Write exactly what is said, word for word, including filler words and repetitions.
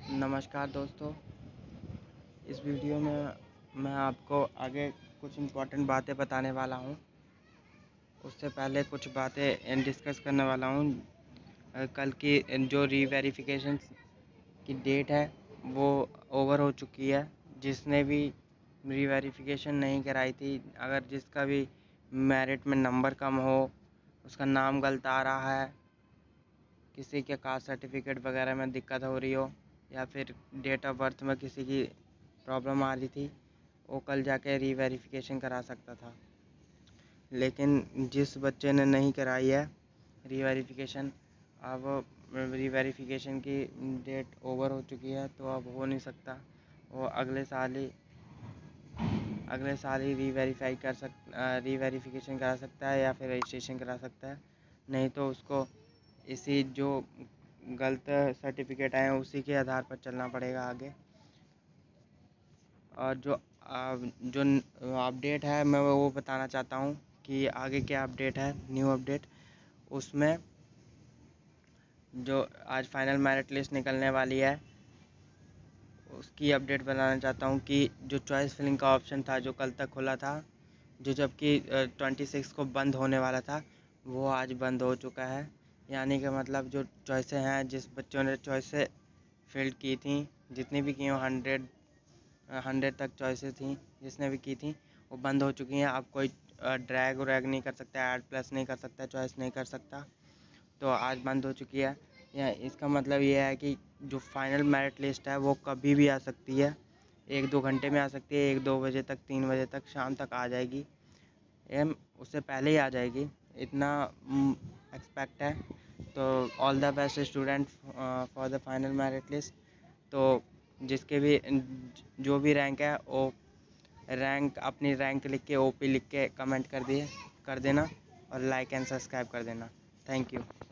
नमस्कार दोस्तों, इस वीडियो में मैं आपको आगे कुछ इम्पोर्टेंट बातें बताने वाला हूँ। उससे पहले कुछ बातें डिस्कस करने वाला हूँ। कल की जो रीवेरिफिकेशन की डेट है वो ओवर हो चुकी है। जिसने भी रीवेरिफिकेशन नहीं कराई थी, अगर जिसका भी मेरिट में नंबर कम हो, उसका नाम गलत आ रहा है, किसी के कास्ट सर्टिफिकेट वगैरह में दिक्कत हो रही हो, या फिर डेट ऑफ बर्थ में किसी की प्रॉब्लम आ रही थी, वो कल जाके रीवेरिफिकेशन करा सकता था। लेकिन जिस बच्चे ने नहीं कराई है रीवेरिफिकेशन, अब रीवेरिफिकेशन की डेट ओवर हो चुकी है, तो अब हो नहीं सकता। वो अगले साल ही अगले साल ही रीवेरीफाई कर सक रीवेरिफिकेशन करा सकता है या फिर रजिस्ट्रेशन करा सकता है। नहीं तो उसको इसी जो गलत सर्टिफिकेट आए हैं उसी के आधार पर चलना पड़ेगा आगे। और जो जो अपडेट है मैं वो बताना चाहता हूँ कि आगे क्या अपडेट है, न्यू अपडेट। उसमें जो आज फाइनल मेरिट लिस्ट निकलने वाली है उसकी अपडेट बताना चाहता हूँ कि जो चॉइस फिलिंग का ऑप्शन था जो कल तक खुला था, जो जबकि ट्वेंटी सिक्स को बंद होने वाला था, वो आज बंद हो चुका है। यानी कि मतलब जो चॉइसें हैं, जिस बच्चों ने चॉइसें फिल की थी, जितनी भी की हो, हंड्रेड हंड्रेड तक चॉइसें थी जिसने भी की थी, वो बंद हो चुकी हैं। अब कोई ड्रैग व्रैग नहीं कर सकता, ऐड प्लस नहीं कर सकता, चॉइस नहीं कर सकता, तो आज बंद हो चुकी है। या इसका मतलब ये है कि जो फाइनल मेरिट लिस्ट है वो कभी भी आ सकती है, एक दो घंटे में आ सकती है, एक दो बजे तक, तीन बजे तक, शाम तक आ जाएगी, एम उससे पहले ही आ जाएगी, इतना एक्सपेक्ट है। तो all the best student for the final merit list. तो जिसके भी जो भी रैंक है वो रैंक अपनी रैंक लिख के, ओपी लिख के कमेंट कर दिए कर देना, और लाइक एंड सब्सक्राइब कर देना। Thank you.